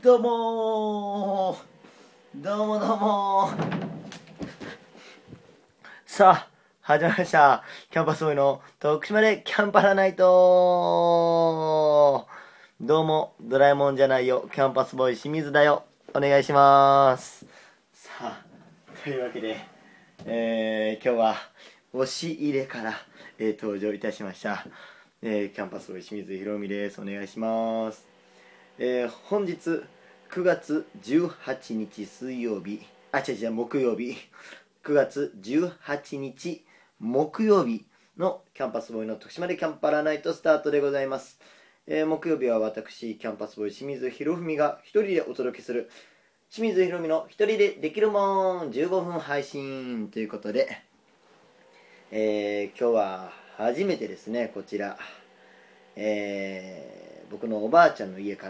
どうもー、どうもどうもー。さあ始まりました、キャンパスボーイの徳島でキャンパラナイト。どうもドラえもんじゃないよ、キャンパスボーイ清水だよ。お願いします。さあというわけで、今日は押し入れから、登場いたしました、キャンパスボーイ清水ひろみです。お願いします。本日9月18日水曜日、木曜日、9月18日木曜日のキャンパスボーイの徳島でキャンパラナイトスタートでございます。木曜日は私キャンパスボーイ清水ひろふみが一人でお届けする清水ひろみの一人でできるもん15分配信ということで、今日は初めてですね、こちら、僕のおばあちゃんの家から、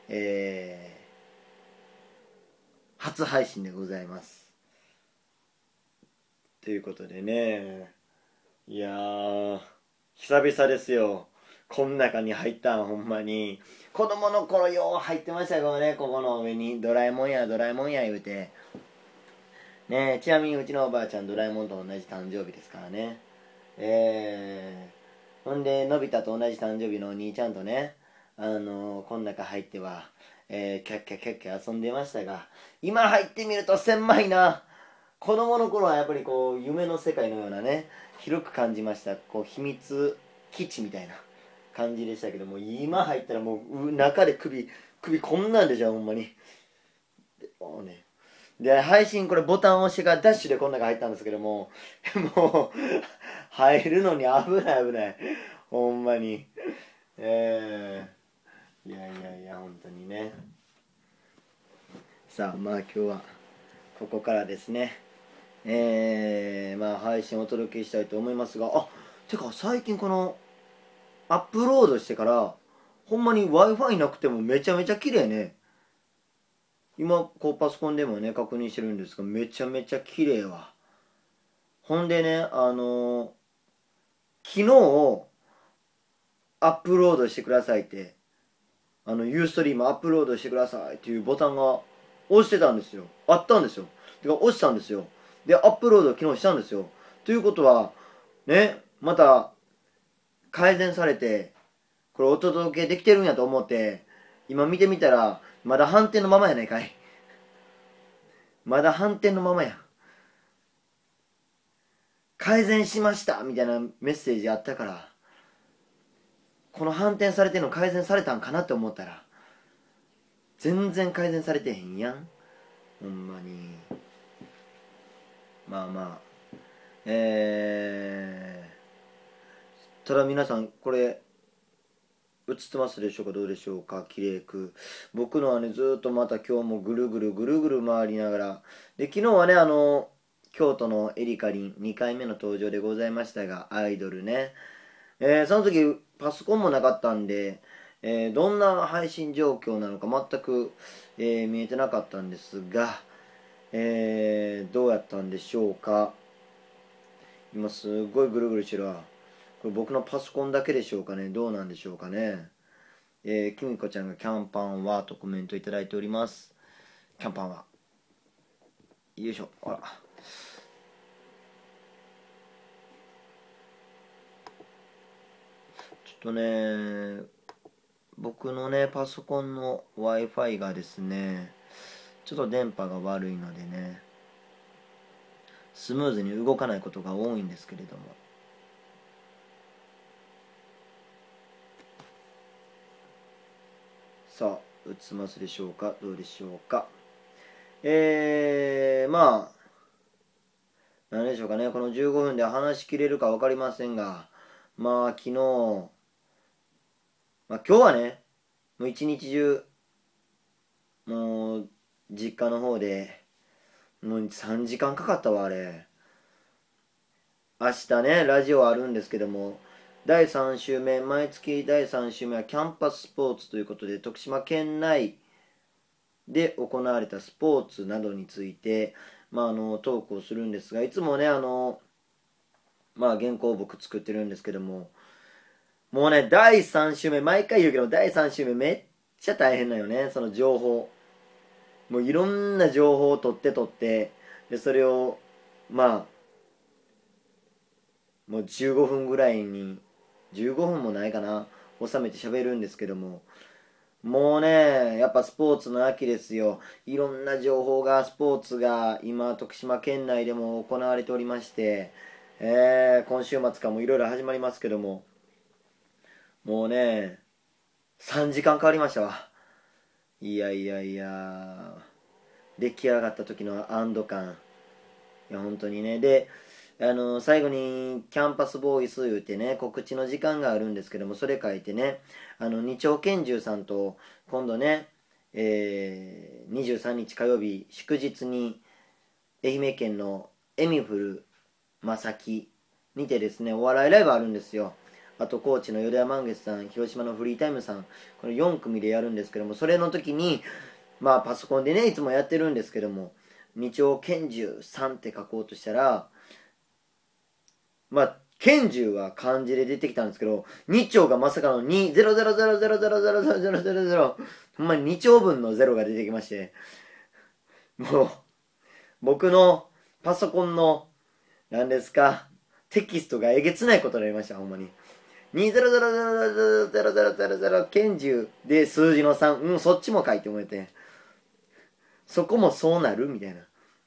初配信でございます。ということでね、いやー久々ですよ、こん中に入ったん。ほんまに子供の頃よう入ってましたけどね、ここの上にドラえもんやドラえもんや言うてね。ちなみにうちのおばあちゃんドラえもんと同じ誕生日ですからね。ほんでのび太と同じ誕生日のお兄ちゃんとね、この中入っては、キャッキャキャッキャ遊んでましたが、今入ってみると狭いな。子供の頃はやっぱりこう夢の世界のようなね、広く感じました。こう秘密基地みたいな感じでしたけども、今入ったらもう中で首こんなんでじゃん、ほんまに。で配信これボタンを押してからダッシュでこの中入ったんですけども、もう入るのに危ない危ない、ほんまに。いや本当にね。さあまあ今日はここからですね、配信をお届けしたいと思いますが、てか最近このアップロードしてからほんまに Wi-Fi なくてもめちゃめちゃ綺麗ね。今こうパソコンでもね確認してるんですが、めちゃめちゃ綺麗わ。ほんでね、昨日アップロードしてくださいって、ユーストリームアップロードしてくださいっていうボタンが押してたんですよ。あったんですよ。てか押したんですよ。でアップロード昨日したんですよ。ということはね、また改善されてこれお届けできてるんやと思って今見てみたら、まだ反転のままやないかい。まだ反転のままや。改善しましたみたいなメッセージあったから、この反転されてんの改善されたんかなって思ったら全然改善されてへんやん、ほんまに。まあただ皆さんこれ映ってますでしょうか、どうでしょうか。綺麗く僕のはね、ずっとまた今日もぐるぐる回りながらで、昨日はね京都のエリカリン2回目の登場でございましたが、アイドルね、その時パソコンもなかったんで、どんな配信状況なのか全く、見えてなかったんですが、どうやったんでしょうか。今すごいぐるぐるしてるわ。これ僕のパソコンだけでしょうかね、どうなんでしょうかね。きみこちゃんがキャンパンはとコメントいただいております。キャンパンはよいしょ。あら、ちょっとね、僕のねパソコンの Wi-Fi がですね、ちょっと電波が悪いのでね、スムーズに動かないことが多いんですけれども、さあ映せますでしょうか、どうでしょうか。何でしょうかね、この15分で話しきれるか分かりませんが、昨日、今日はねもう一日中もう実家の方でもう3時間かかったわ、あれ。明日ねラジオあるんですけども、第3週目、毎月第3週目はキャンパススポーツということで、徳島県内で行われたスポーツなどについて、トークをするんですが、いつもね原稿を僕作ってるんですけども、もうね第3週目、毎回言うけど第3週目めっちゃ大変だよね、その情報。もういろんな情報を取ってでそれをまあもう15分ぐらいに、15分もないかな、収めて喋るんですけども、もうねやっぱスポーツの秋ですよ。いろんな情報が、スポーツが今徳島県内でも行われておりまして、今週末からもいろいろ始まりますけども、もうね3時間変わりましたわ。いやいやいや、出来上がった時の安堵感、いや本当にね。で最後にキャンパスボーイス言うてね、告知の時間があるんですけども、それ書いてね、二丁拳銃さんと今度ね、23日火曜日祝日に愛媛県のエミフル正木にてですね、お笑いライブあるんですよ。あと高知の淀屋満月さん、広島のフリータイムさん、この4組でやるんですけども、それの時にまあパソコンでねいつもやってるんですけども、二丁拳銃さんって書こうとしたら、まあ拳銃は漢字で出てきたんですけど、2丁がまさかの200000000、ほんまに2丁分のゼロが出てきまして、もう僕のパソコンの何ですか、テキストがえげつないことになりました。ほんまに2000000拳銃で数字の3、うん、そっちも書いて思えて、そこもそうなるみたいな。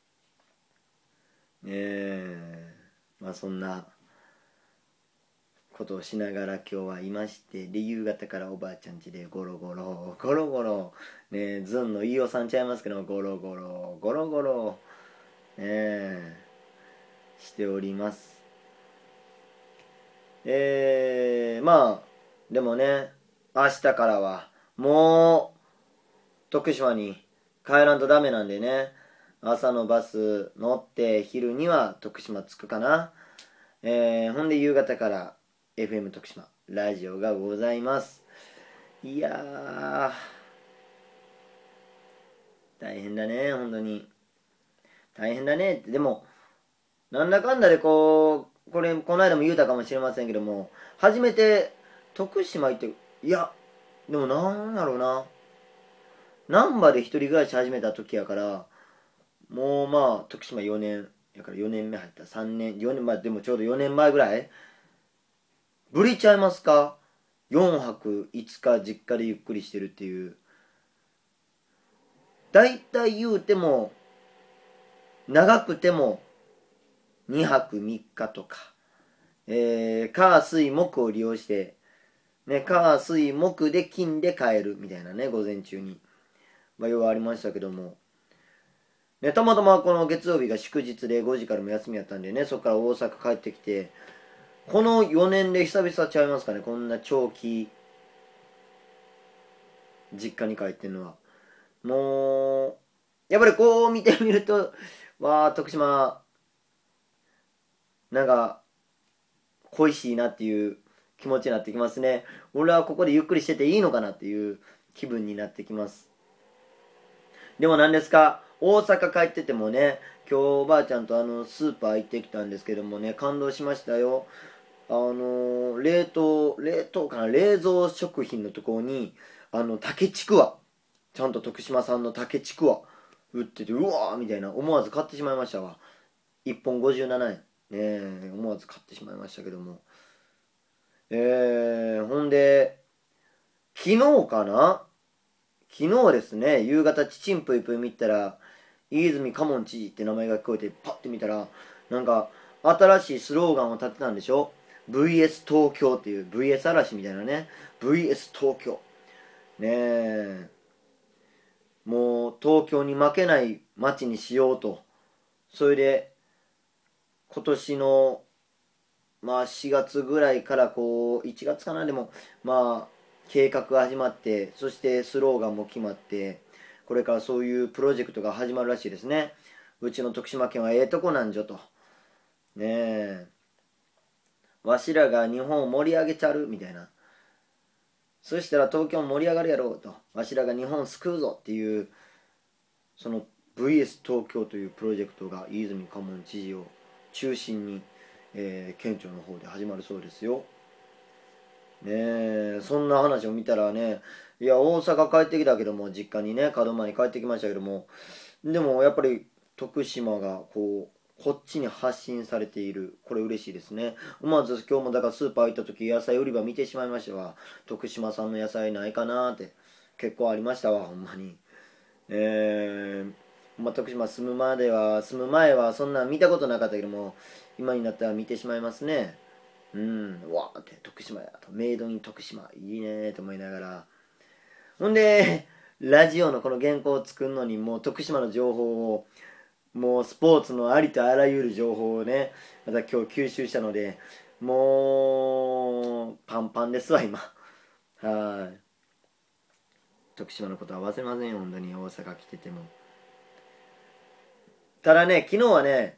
まあそんなことをしながら今日はいまして、で夕方からおばあちゃん家でゴロゴロゴロゴロね、ズンの飯尾さんちゃいますけど、ゴロゴロゴロゴロしております。まあでもね、明日からはもう徳島に帰らんとダメなんでね、朝のバス乗って昼には徳島着くかな。ほんで夕方から FM 徳島ラジオがございます。いやー大変だね、本当に大変だねって。でもなんだかんだでこの間も言うたかもしれませんけども、初めて徳島行って、いやでもなんだろうな、難波で一人暮らし始めた時やから、もうまあ徳島4年やから、4年目入った3年4年、まあでもちょうど4年前ぐらいぶりちゃいますか。4泊5日実家でゆっくりしてるっていう。だいたい言うても長くても2泊3日とか、火水木を利用してね、火水木で金で帰るみたいなね、午前中にまあ要はありましたけどもね、たまたまこの月曜日が祝日で5時からも休みやったんでね、そこから大阪帰ってきて、この4年で久々ちゃいますかね、こんな長期実家に帰ってんのは。もうやっぱりこう見てみると、わあ徳島なんか恋しいなっていう気持ちになってきますね。俺はここでゆっくりしてていいのかなっていう気分になってきます。でも何ですか、大阪帰っててもね、今日おばあちゃんとスーパー行ってきたんですけどもね、感動しましたよ。冷凍かな、冷蔵食品のところに竹ちくわ、ちゃんと徳島産の竹ちくわ売ってて、うわーみたいな、思わず買ってしまいましたわ。1本57円ねえ、思わず買ってしまいましたけども、ほんで昨日かな、昨日ですね、夕方ちちんぷいぷい見たら飯泉嘉門知事って名前が聞こえて、パッて見たらなんか新しいスローガンを立てたんでしょ。 VS 東京っていう、 VS 嵐みたいなね、 VS 東京ねえ、もう東京に負けない街にしようと。それで今年のまあ4月ぐらいからこう1月かな、でもまあ計画が始まって、そしてスローガンも決まって、これからそういうプロジェクトが始まるらしいですね。うちの徳島県はええとこなんじゃと。ねえ、わしらが日本を盛り上げちゃるみたいな。そしたら東京も盛り上がるやろうと。わしらが日本救うぞっていう、その VS 東京というプロジェクトが飯泉嘉門知事を中心に、県庁の方で始まるそうですよ。ねえ、そんな話を見たらね、 いや、大阪帰ってきたけども、実家にね、門真に帰ってきましたけども、でもやっぱり徳島がこっちに発信されている。これ嬉しいですね。思わず今日もだからスーパー行った時、野菜売り場見てしまいましたわ。徳島産の野菜ないかなーって。結構ありましたわ、ほんまに。徳島住む前はそんなん見たことなかったけども、今になったら見てしまいますね。わーって徳島やと。メイドイン徳島。いいねーと思いながら。ほんで、ラジオのこの原稿を作るのにもう徳島の情報を、もうスポーツのありとあらゆる情報をね、また今日吸収したので、もう、パンパンですわ、今。はい。徳島のことは忘れませんよ、本当に大阪来てても。ただね、昨日はね、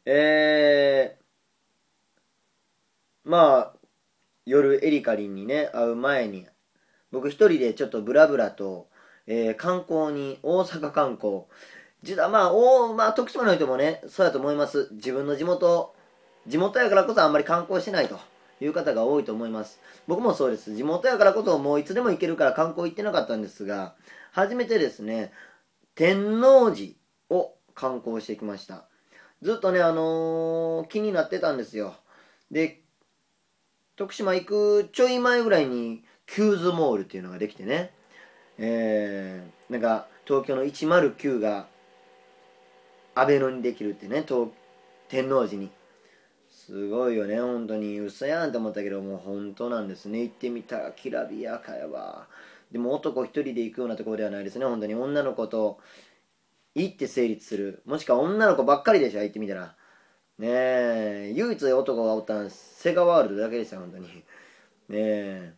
まあ、夜エリカリンにね、会う前に、僕一人でちょっとブラブラと、観光に、大阪観光、実は徳島の人もね、そうやと思います。自分の地元やからこそあんまり観光してないという方が多いと思います。僕もそうです。地元やからこそもういつでも行けるから観光行ってなかったんですが、初めてですね、天王寺を観光してきました。ずっとね、気になってたんですよ。で、徳島行くちょい前ぐらいに、キューズモールっていうのができてね、なんか東京の109がアベノにできるってね、天王寺に。すごいよね、本当に。嘘やんと思ったけど、もう本当なんですね。行ってみたらきらびやかやわ。でも男一人で行くようなところではないですね、本当に。女の子と行って成立する。もしくは女の子ばっかりでしょ、行ってみたら。ねえ、唯一男がおったんセガワールドだけでした、本当に。ねえ、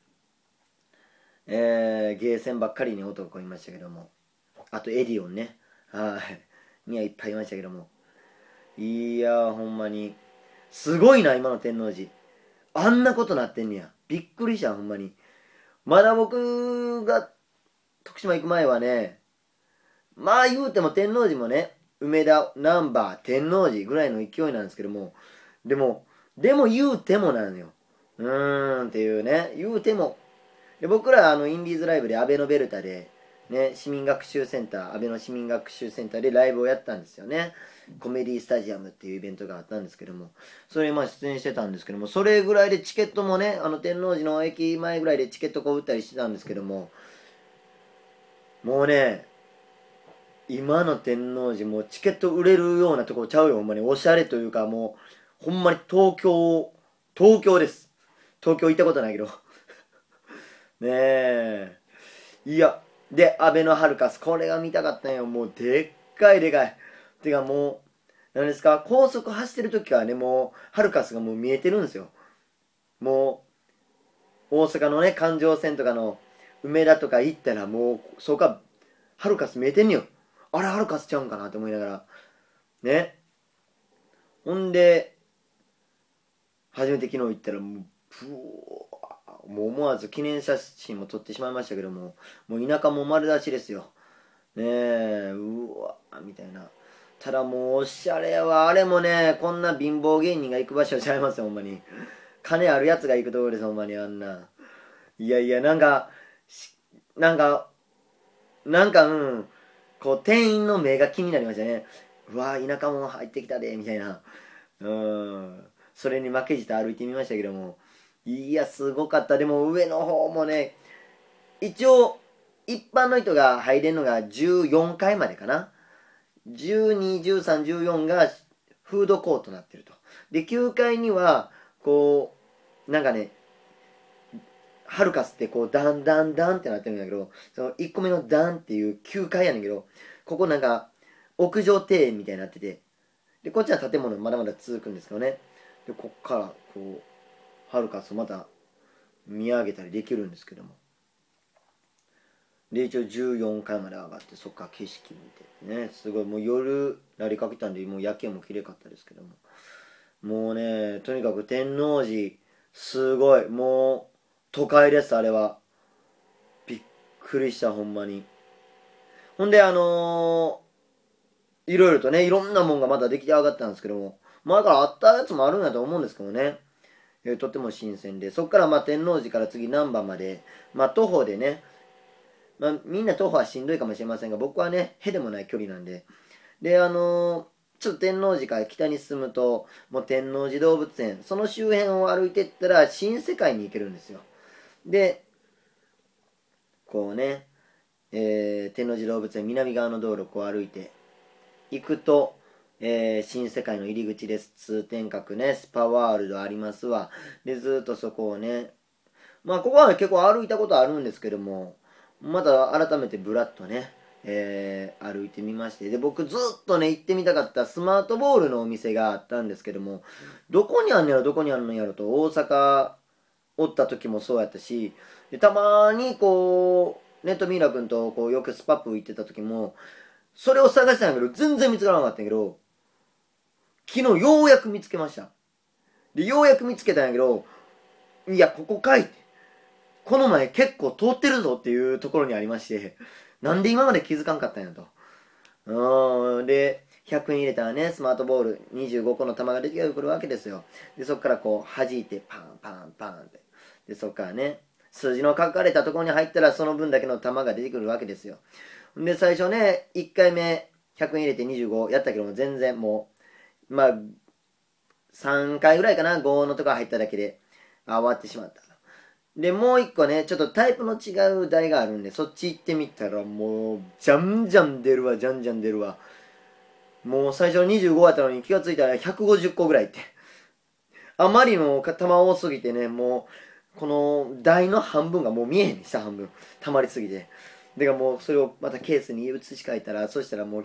ゲーセンばっかりに男いましたけども。あとエディオンね。はい。にはいっぱいいましたけども。いやー、ほんまに。すごいな、今の天王寺。あんなことなってんねや。びっくりした、ほんまに。まだ僕が徳島行く前はね、まあ言うても天王寺もね、梅田、難波、天王寺ぐらいの勢いなんですけども、でも、言うてもなのよ。っていうね、言うても。で僕らインディーズライブでアベノベルタで、ね、市民学習センター、安倍の市民学習センターでライブをやったんですよね。コメディスタジアムっていうイベントがあったんですけども、それに出演してたんですけども、それぐらいでチケットもね、天王寺の駅前ぐらいでチケットこう売ったりしてたんですけども、もうね、今の天王寺もうチケット売れるようなとこちゃうよ、ほんまに。おしゃれというか、もう、ほんまに東京です。東京行ったことないけど。ねえ。いや、で、アベノハルカス、これが見たかったんよ。もう、でっかいでかい。てかもう、何ですか、高速走ってる時からね、もう、ハルカスがもう見えてるんですよ。もう、大阪のね、環状線とかの梅田とか行ったら、もう、そこからハルカス見えてんねよ。あれ、ハルカスちゃうんかなって思いながら。ね。ほんで、初めて昨日行ったら、もう、もう思わず記念写真も撮ってしまいましたけども、もう田舎も丸出しですよ。ねえ、うわ、みたいな。ただもうおしゃれやわ。あれもね、こんな貧乏芸人が行く場所ちゃいますよ、ほんまに。金あるやつが行くところです、ほんまに、あんな。いやいや、なんか、店員の目が気になりましたね。うわ、田舎も入ってきたで、みたいな。それに負けじと歩いてみましたけども。いや、すごかった。でも上の方もね、一応、一般の人が入れるのが14階までかな。12、13、14がフードコートになってると。で、9階には、なんかね、ハルカスってダンダンダンってなってるんだけど、その1個目のダンっていう9階やねんけど、ここなんか、屋上庭園みたいになってて、で、こっちは建物まだまだ続くんですけどね。で、こっから、ハルカスをまた見上げたりできるんですけども。で、一応14階まで上がって、そっから景色見てね、すごい、もう夜なりかけたんで、もう夜景も綺麗かったですけども。もうね、とにかく天王寺、すごい、もう、都会です、あれは。びっくりした、ほんまに。ほんで、いろいろとね、いろんなもんがまだ出来上がったんですけども、前からあったやつもあるんやと思うんですけどね。とても新鮮で、そっから天王寺から次難波まで、徒歩でね、 まあ、みんな徒歩はしんどいかもしれませんが、僕はね、へでもない距離なんで。で、ちょっと天王寺から北に進むと、もう天王寺動物園、その周辺を歩いていったら、新世界に行けるんですよ。で、こうね、天王寺動物園南側の道路をこう歩いて行くと、新世界の入り口です。通天閣ね、スパワールドありますわ。で、ずっとそこをね、まあ、ここは結構歩いたことあるんですけども、また改めてブラッとね、歩いてみまして、で、僕ずっとね、行ってみたかったスマートボールのお店があったんですけども、どこにあんのやろ、どこにあるのやろと、大阪おった時もそうやったし、でたまにこう、ネットミーラ君とこうよくスパップ行ってた時も、それを探したんやけど、全然見つからなかったんやけど、昨日ようやく見つけました。で、ようやく見つけたんやけど、いや、ここかいって。この前結構通ってるぞっていうところにありまして、なんで今まで気づかんかったんやと。で、100円入れたらね、スマートボール25個の玉が出てくるわけですよ。で、そこからこう、弾いて、パンパンパンって。で、そこからね、数字の書かれたところに入ったら、その分だけの玉が出てくるわけですよ。で、最初ね、1回目、100円入れて25やったけども、全然もう、まあ、3回ぐらいかな、5のとこ入っただけで、終わってしまった。で、もう一個ね、ちょっとタイプの違う台があるんで、そっち行ってみたら、もう、じゃんじゃん出るわ、じゃんじゃん出るわ。もう最初25やったのに気がついたら150個ぐらいって。あまりの玉多すぎてね、もう、この台の半分がもう見えへんね、下半分。溜まりすぎて。だからもうそれをまたケースに移し替えたら、そしたらもう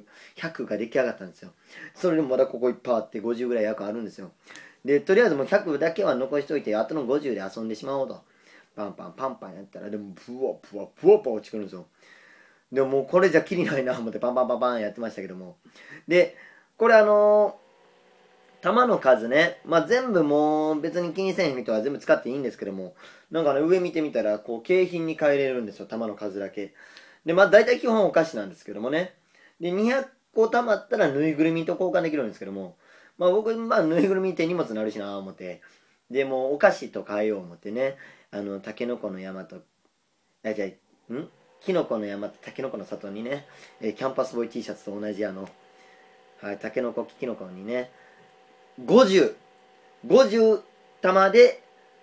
100が出来上がったんですよ。それでもまだここいっぱいあって50ぐらい約あるんですよ。で、とりあえずもう100だけは残しといて、あとの50で遊んでしまおうと。パンパンパンパンやったら、でもブワブワブワブワ落ちてくるんですよ。でももうこれじゃきりないな思ってパンパンパンパンやってましたけども。で、これ玉の数ね、まあ、全部もう別に気にせん人は全部使っていいんですけども、なんかね、上見てみたら、こう、景品に変えれるんですよ、玉の数だけ。で、まあ、大体基本お菓子なんですけどもね。で、200個貯まったらぬいぐるみと交換できるんですけども、まあ、僕、まあ、ぬいぐるみ手荷物になるしなぁ思って、で、もうお菓子と変えよう思ってね、タケノコの山と、じゃあ、キノコの山とタケノコの里にね、キャンパスボーイ T シャツと同じはい、タケノコ、キノコにね、50玉で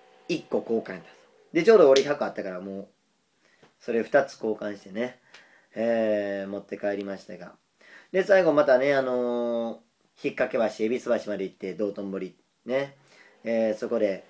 1個交換だ。で、ちょうど俺100あったからもう、それ2つ交換してね、持って帰りましたが。で、最後またね、引っ掛け橋、恵比寿橋まで行って、道頓堀、ね、そこで、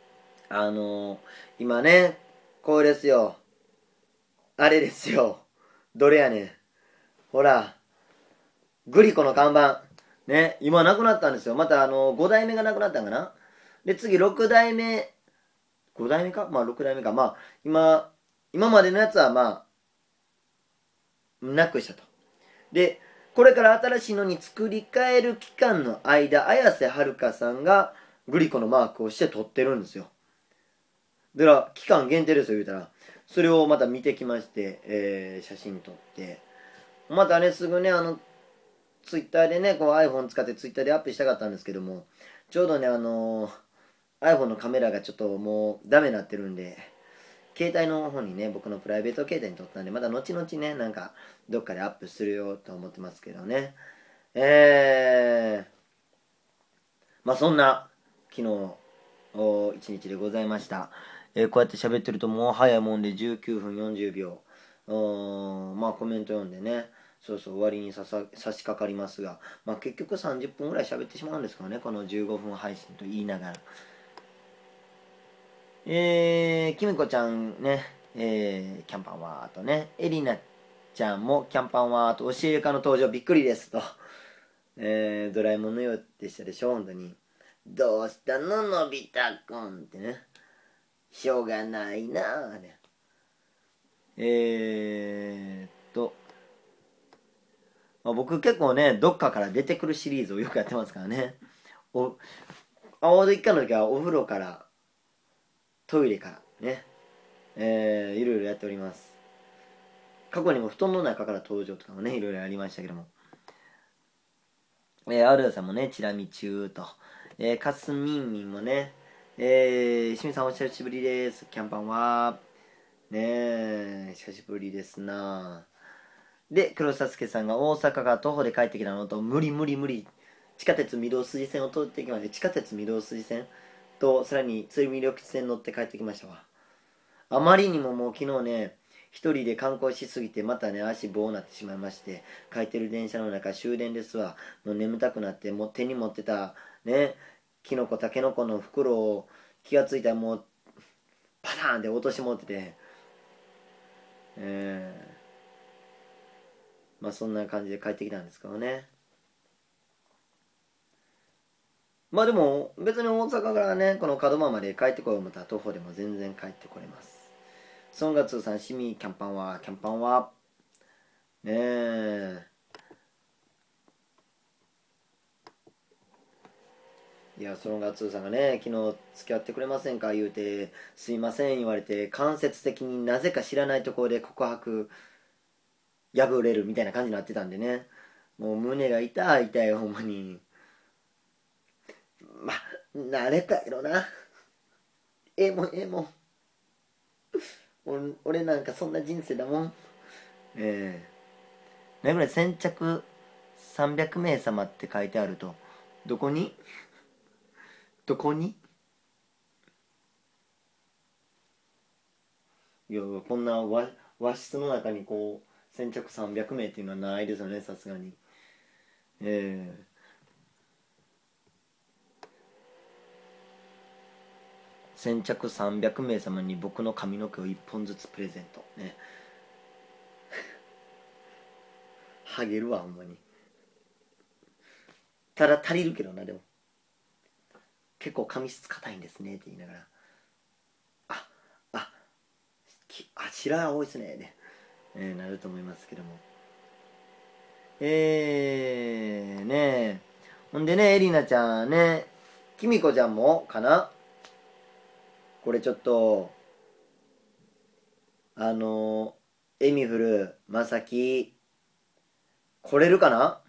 今ね、これですよ。あれですよ。どれやねん。ほら、グリコの看板。ね、今なくなったんですよ。また5代目がなくなったんかな。で、次6代目、5代目かまあ6代目か。まあ、今までのやつはまあ、なくしたと。で、これから新しいのに作り変える期間の間、綾瀬はるかさんがグリコのマークをして撮ってるんですよ。だから、期間限定ですよ、言うたら。それをまた見てきまして、写真撮って。またね、すぐね、ツイッターでね、こう iPhone 使ってツイッターでアップしたかったんですけども、ちょうどね、iPhone のカメラがちょっともうダメになってるんで、携帯の方にね、僕のプライベート携帯に撮ったんで、また後々ね、なんか、どっかでアップするよと思ってますけどね。まあそんな、昨日、一日でございました。こうやって喋ってるともう早いもんで19分40秒。まあコメント読んでね、そうそう終わりに差し掛かりますが、まあ結局30分ぐらい喋ってしまうんですからね、この15分配信と言いながら。きみこちゃんね、キャンパンはとね、エリナちゃんもキャンパンはと教え家の登場びっくりですと、ドラえもんのようでしたでしょ、本当に。どうしたののび太くんってね、しょうがないなあね。まあ、僕結構ね、どっかから出てくるシリーズをよくやってますからね。青で一回の時はお風呂から、トイレからね、いろいろやっております。過去にも布団の中から登場とかもね、いろいろありましたけども。アルヤさんもね、チラ見中と。カスミンミンもね、清水さんお久しぶりです。キャンパンは。 ねえ、久しぶりですな。で、黒サスケさんが大阪から徒歩で帰ってきたのと、無理無理無理。地下鉄御堂筋線を通ってきまして、地下鉄御堂筋線と、さらに鶴見緑地線乗って帰ってきましたわ。あまりにももう昨日ね、一人で観光しすぎてまたね、足棒になってしまいまして、帰ってる電車の中終電ですわ。もう眠たくなって、もう手に持ってたね、キノコタケノコの袋を気がついたらもうパターンって落とし持ってて、まあそんな感じで帰ってきたんですけどね。まあでも別に大阪からね、この門真まで帰ってこよう思ったら徒歩でも全然帰ってこれます。ソンガツーさん、シミキャンパンは、キャンパンは、ねえ。いや、ソンガツーさんがね、昨日付き合ってくれませんか言うて、すいません言われて、間接的になぜか知らないところで告白破れるみたいな感じになってたんでね。もう胸が痛い痛い、ほんまに。まあ、慣れたやろな。ええもん、ええもん。俺なんかそんな人生だもん。ええね、これ先着300名様って書いてあると、どこにどこにいや、こんな和室の中にこう、先着300名っていうのはないですよね、さすがに。え先着300名様に僕の髪の毛を1本ずつプレゼント。ね。ハゲるわ、ほんまに。ただ足りるけどな、でも。結構髪質硬いんですね、って言いながら。あ、あ、白多いですね、で、なると思いますけども。ねえ。ほんでね、エリナちゃんね、キミコちゃんもかな、これちょっと、エミフル、まさき、来れるかな。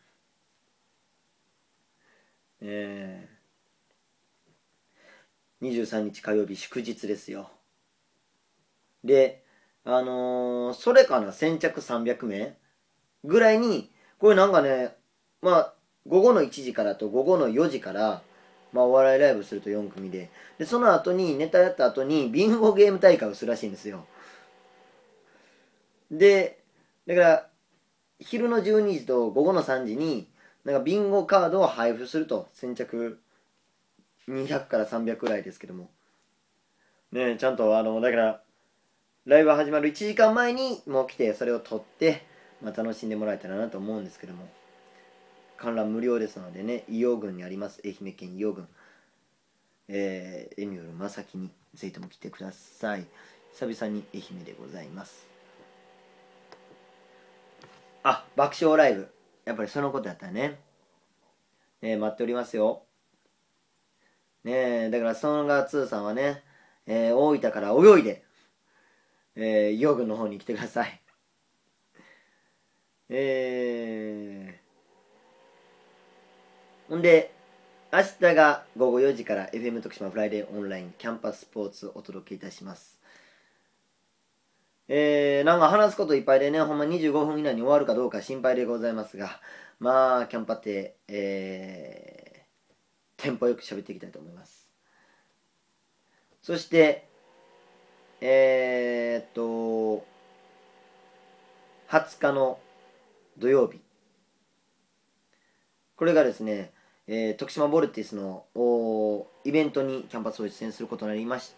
え23日火曜日祝日ですよ。で、それかな、先着300名ぐらいに、これなんかね、まあ、午後の1時からと午後の4時から、まあ、お笑いライブすると4組で、その後に、ネタやった後に、ビンゴゲーム大会をするらしいんですよ。で、だから、昼の12時と午後の3時に、なんかビンゴカードを配布すると、先着200から300くらいですけども。ね、ちゃんと、だから、ライブ始まる1時間前にもう来て、それを撮って、まあ、楽しんでもらえたらなと思うんですけども。観覧無料ですのでね、伊予郡にあります、愛媛県伊予郡、エミュールまさきにぜひとも来てください。久々に愛媛でございます。あ、爆笑ライブ、やっぱりそのことやったらね、待っておりますよ。ねえ、だからソンガ2さんはね、大分から泳いで、伊予郡の方に来てください。ほんで、明日が午後4時から FM 徳島フライデーオンラインキャンパススポーツをお届けいたします。なんか話すこといっぱいでね、ほんま25分以内に終わるかどうか心配でございますが、まあ、キャンパって、テンポよく喋っていきたいと思います。そして、20日の土曜日。これがですね、徳島ボルティスのイベントにキャンパスを出演することになりました。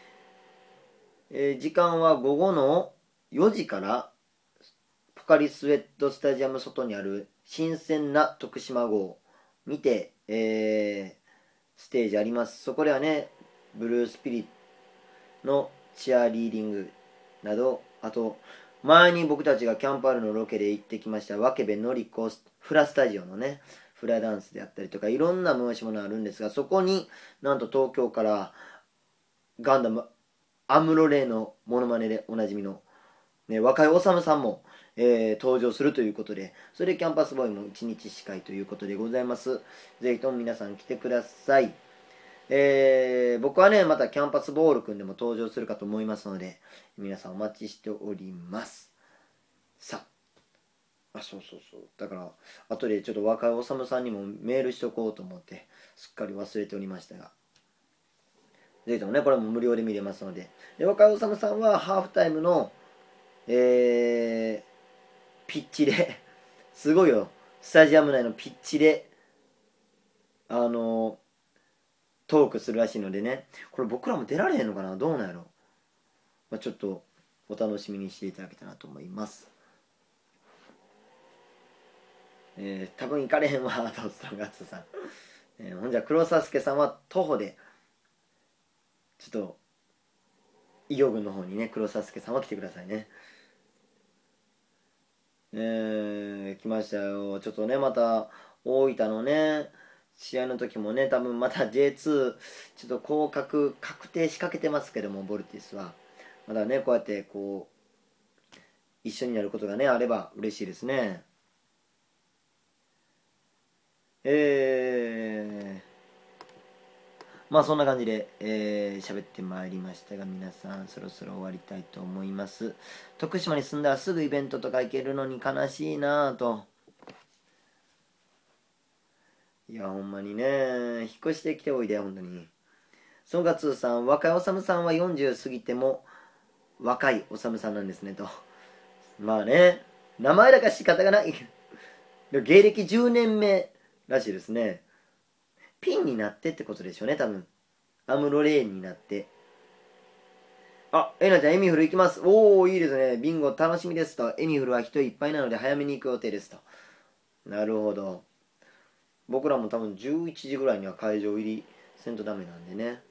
時間は午後の4時からポカリスエットスタジアム外にある新鮮な徳島号にて、ステージあります。そこではね、ブルースピリットのチアリーディングなど、あと前に僕たちがキャンパールのロケで行ってきましたわけべのりこフラスタジオのね、フラダンスであったりとかいろんな催し物あるんですが、そこになんと東京からガンダムアムロレイのモノマネでおなじみの、ね、若井おさむさんも、登場するということで、それでキャンパスボーイも1日司会ということでございます。ぜひとも皆さん来てください。 僕はね、またキャンパスボールくんでも登場するかと思いますので、皆さんお待ちしております。さあ、そうそうそう。だから、後でちょっと若いおさむさんにもメールしとこうと思って、すっかり忘れておりましたが。ぜひともね、これも無料で見れますので。で、若いおさむさんはハーフタイムの、ピッチで、すごいよ。スタジアム内のピッチで、あのトークするらしいのでね、これ僕らも出られへんのかな、どうなんやろ。ちょっとお楽しみにしていただけたらと思います。多分行かれへんわ、とストガッツさん。ほんじゃ黒サスケさんは徒歩で、ちょっと、伊予郡の方にね、黒サスケさんは来てくださいね。来ましたよ。ちょっとね、また、大分のね、試合の時もね、多分また J2、ちょっと降格確定しかけてますけども、ボルティスは。まだね、こうやってこう、一緒になることがね、あれば嬉しいですね。まあそんな感じで喋ってまいりましたが、皆さんそろそろ終わりたいと思います。徳島に住んだらすぐイベントとか行けるのに悲しいなぁと。いやほんまにね、引っ越してきておいで、本当に。ソンガツーさん、若いおさむさんは40過ぎても若いおさむさんなんですねと。まあね、名前だから仕方がない。芸歴10年目らしいですね。ピンになってってことでしょうね、多分。アムロレーンになって。あ、エナちゃん、エミフル行きます。おー、いいですね。ビンゴ楽しみですと。エミフルは人いっぱいなので早めに行く予定ですと。なるほど。僕らも多分11時ぐらいには会場入りせんとダメなんでね。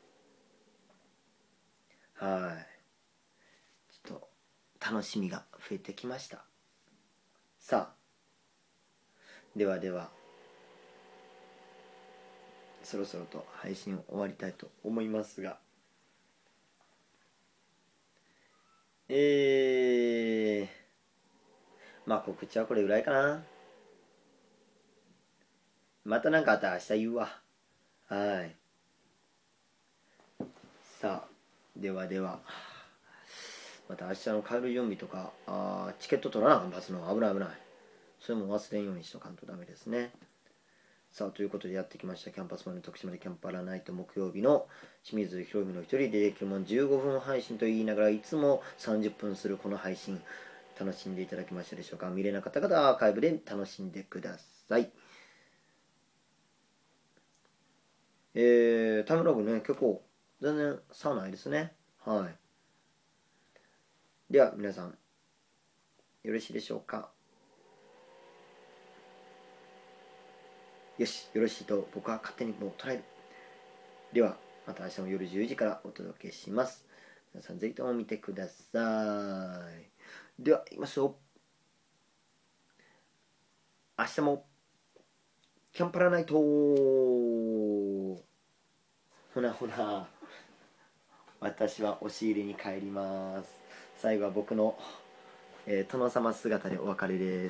はい。ちょっと楽しみが増えてきました。さあ、ではでは、そろそろと配信を終わりたいと思いますが。まあ告知はこれぐらいかな。また何かあったら明日言うわ。はい。さあ、ではでは。また明日の帰る準備とか、チケット取らなあかんバスの危ない危ない。それも忘れんようにしとかんとダメですね。さあ、ということでやってきました。キャンパスマンの徳島でキャンパーラナイト木曜日の清水ひろみの一人でできるもん15分配信と言いながらいつも30分するこの配信、楽しんでいただけましたでしょうか。見れなかった方はアーカイブで楽しんでください。タイムラグね、結構全然差ないですね。はい。では皆さん、よろしいでしょうか。よし、よろしいと僕は勝手にもう捉える。では、また明日も夜10時からお届けします。皆さんぜひとも見てください。では、行きましょう。明日も、キャンパラナイトほなほな、私は押し入れに帰ります。最後は僕の、殿様姿でお別れです。